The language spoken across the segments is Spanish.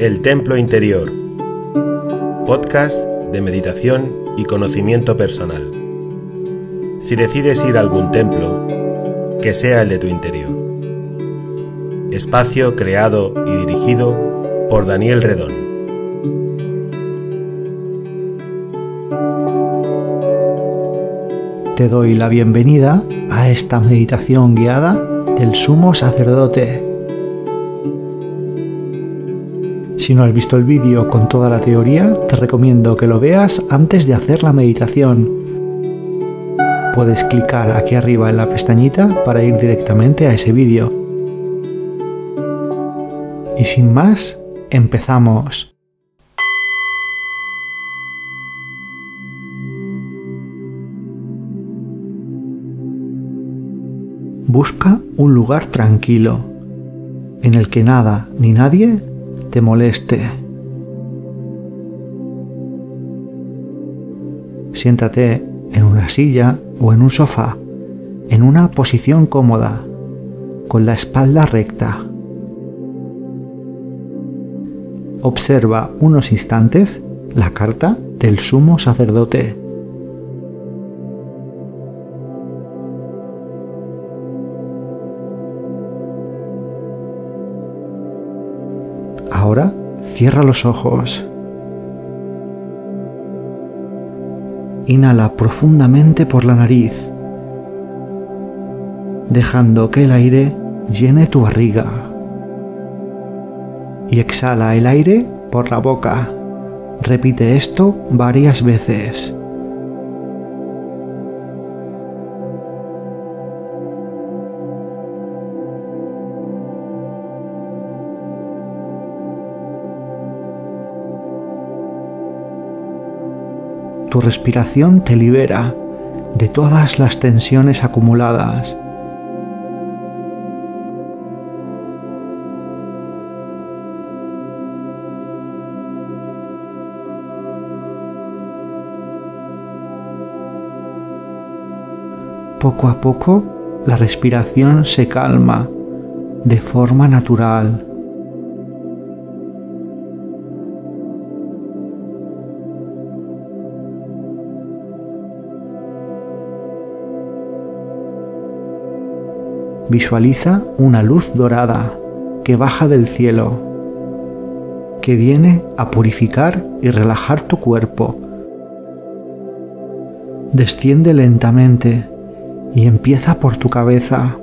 El Templo Interior, podcast de meditación y conocimiento personal. Si decides ir a algún templo, que sea el de tu interior. Espacio creado y dirigido por Daniel Redón. Te doy la bienvenida a esta meditación guiada del Sumo Sacerdote. Si no has visto el vídeo con toda la teoría, te recomiendo que lo veas antes de hacer la meditación. Puedes clicar aquí arriba en la pestañita para ir directamente a ese vídeo. Y sin más, empezamos. Busca un lugar tranquilo, en el que nada ni nadie te moleste. Siéntate en una silla o en un sofá, en una posición cómoda, con la espalda recta. Observa unos instantes la carta del Sumo Sacerdote. Ahora cierra los ojos. Inhala profundamente por la nariz, dejando que el aire llene tu barriga. Y exhala el aire por la boca. Repite esto varias veces. Tu respiración te libera de todas las tensiones acumuladas. Poco a poco, la respiración se calma de forma natural. Visualiza una luz dorada que baja del cielo, que viene a purificar y relajar tu cuerpo. Desciende lentamente y empieza por tu cabeza.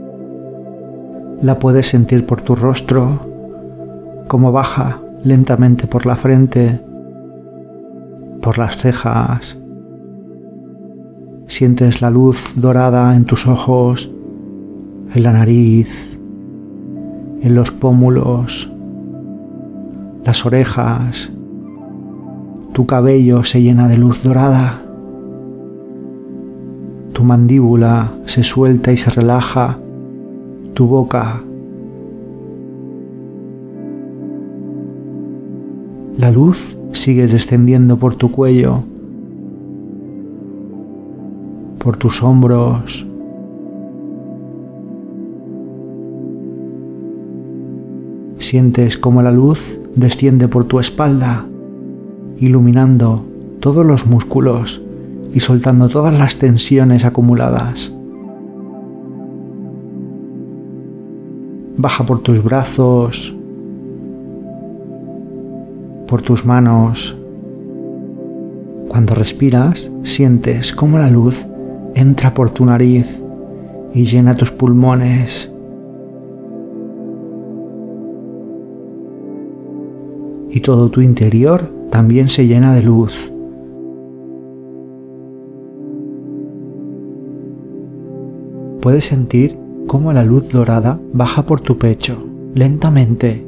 La puedes sentir por tu rostro, como baja lentamente por la frente, por las cejas. Sientes la luz dorada en tus ojos, en la nariz, en los pómulos, las orejas. Tu cabello se llena de luz dorada. Tu mandíbula se suelta y se relaja. Tu boca. La luz sigue descendiendo por tu cuello, por tus hombros. Sientes como la luz desciende por tu espalda, iluminando todos los músculos y soltando todas las tensiones acumuladas. Baja por tus brazos, por tus manos. Cuando respiras, sientes cómo la luz entra por tu nariz y llena tus pulmones. Y todo tu interior también se llena de luz. Puedes sentir cómo la luz dorada baja por tu pecho, lentamente.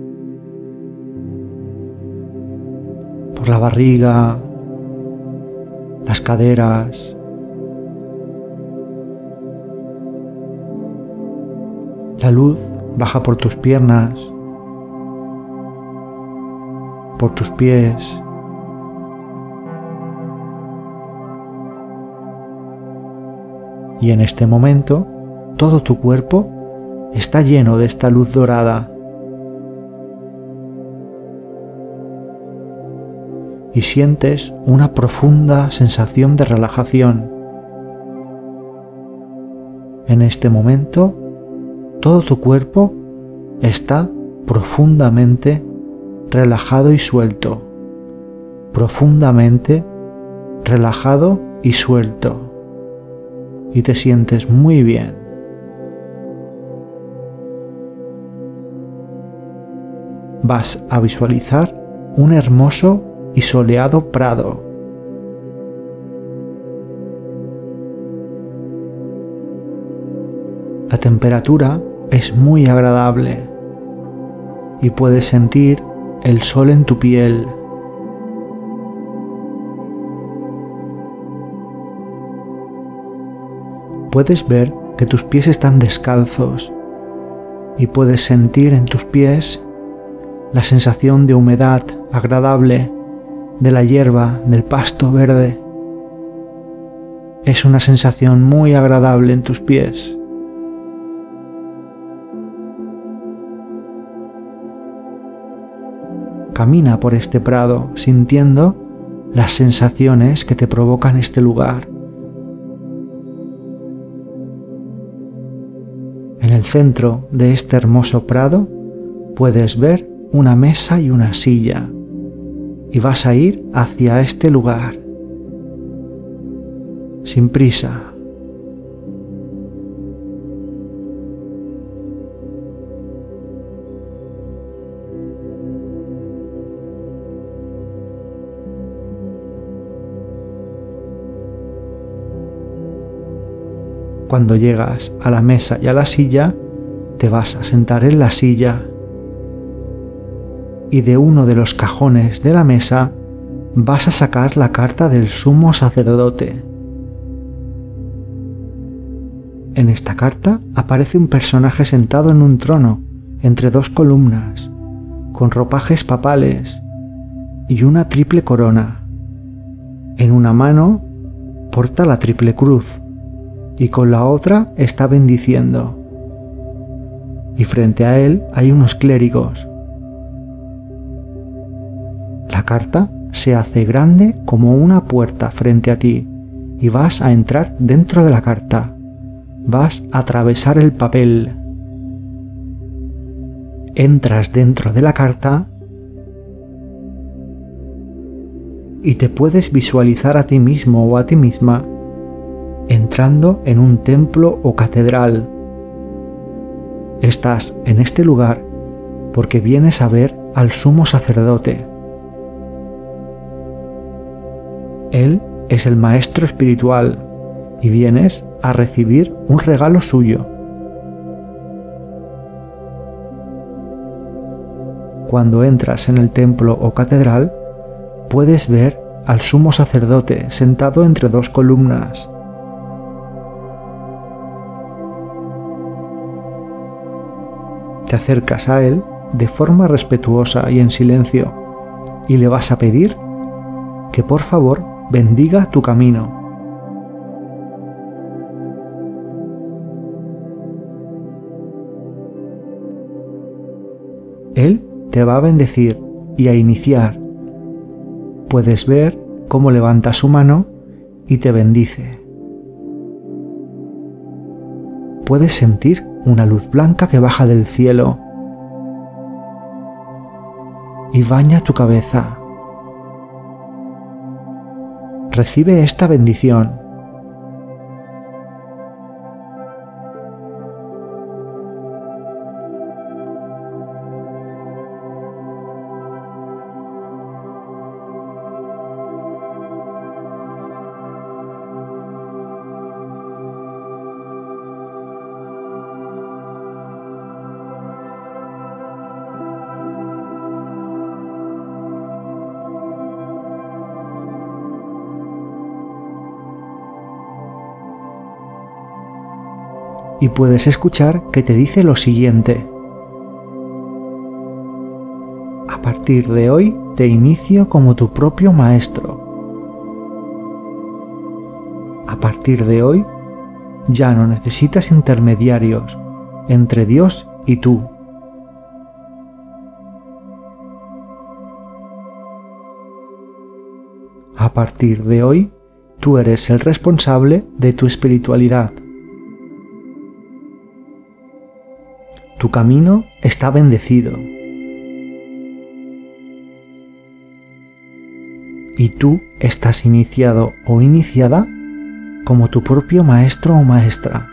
Por la barriga, las caderas. La luz baja por tus piernas, por tus pies. Y en este momento, todo tu cuerpo está lleno de esta luz dorada. y sientes una profunda sensación de relajación. En este momento, todo tu cuerpo está profundamente relajado y suelto, profundamente relajado y suelto, y te sientes muy bien. Vas a visualizar un hermoso y soleado prado. La temperatura es muy agradable y puedes sentir el sol en tu piel. Puedes ver que tus pies están descalzos y puedes sentir en tus pies la sensación de humedad agradable de la hierba, del pasto verde. Es una sensación muy agradable en tus pies. Camina por este prado sintiendo las sensaciones que te provocan este lugar. En el centro de este hermoso prado puedes ver una mesa y una silla y vas a ir hacia este lugar sin prisa. Cuando llegas a la mesa y a la silla, te vas a sentar en la silla y de uno de los cajones de la mesa vas a sacar la carta del sumo sacerdote. En esta carta aparece un personaje sentado en un trono entre dos columnas, con ropajes papales y una triple corona. En una mano porta la triple cruz y con la otra está bendiciendo. Y frente a él hay unos clérigos. La carta se hace grande como una puerta frente a ti y vas a entrar dentro de la carta. Vas a atravesar el papel. Entras dentro de la carta y te puedes visualizar a ti mismo o a ti misma entrando en un templo o catedral. Estás en este lugar porque vienes a ver al sumo sacerdote. Él es el maestro espiritual y vienes a recibir un regalo suyo. Cuando entras en el templo o catedral, puedes ver al sumo sacerdote sentado entre dos columnas. Te acercas a él de forma respetuosa y en silencio y le vas a pedir que por favor bendiga tu camino. Él te va a bendecir y a iniciar. Puedes ver cómo levanta su mano y te bendice. Puedes sentir una luz blanca que baja del cielo y baña tu cabeza. Recibe esta bendición. Y puedes escuchar que te dice lo siguiente: a partir de hoy te inicio como tu propio maestro. A partir de hoy ya no necesitas intermediarios entre Dios y tú. A partir de hoy, tú eres el responsable de tu espiritualidad. Tu camino está bendecido. Y tú estás iniciado o iniciada como tu propio maestro o maestra.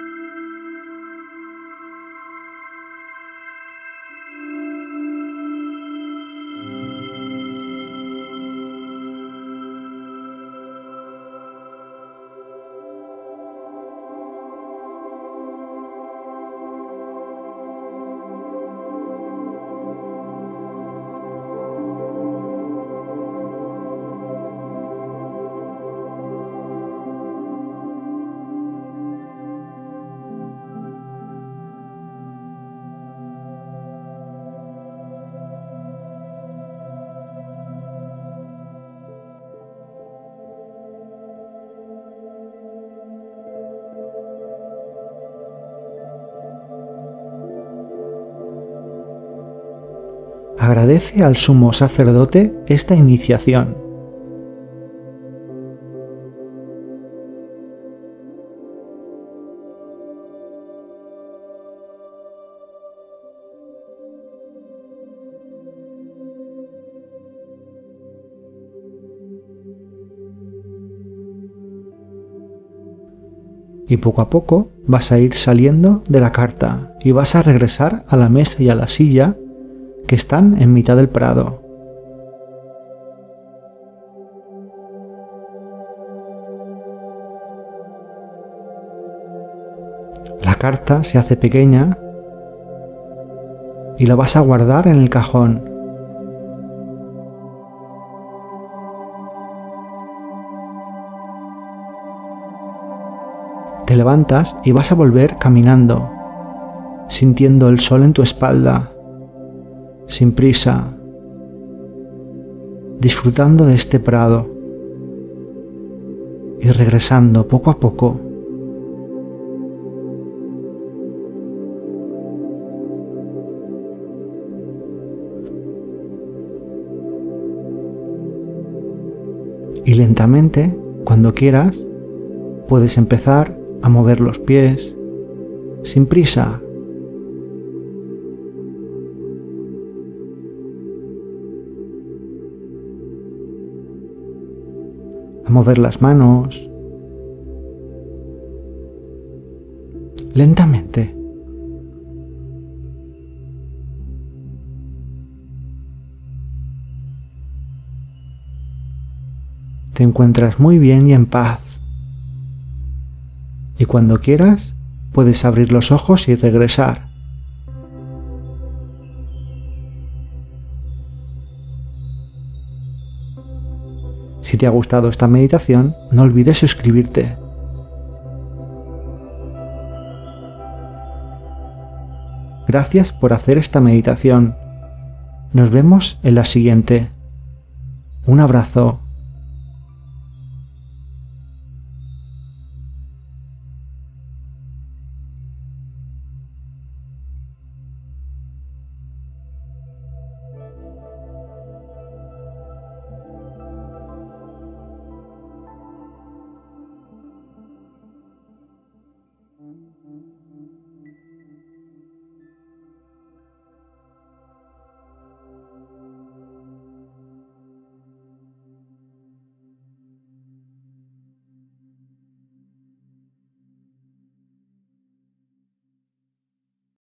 Agradece al sumo sacerdote esta iniciación. Y poco a poco vas a ir saliendo de la carta y vas a regresar a la mesa y a la silla que están en mitad del prado. La carta se hace pequeña y la vas a guardar en el cajón. Te levantas y vas a volver caminando, sintiendo el sol en tu espalda, sin prisa, disfrutando de este prado y regresando poco a poco. Y lentamente, cuando quieras, puedes empezar a mover los pies, sin prisa. A mover las manos, lentamente. Te encuentras muy bien y en paz. Y cuando quieras, puedes abrir los ojos y regresar. Si te ha gustado esta meditación, no olvides suscribirte. Gracias por hacer esta meditación. Nos vemos en la siguiente. Un abrazo.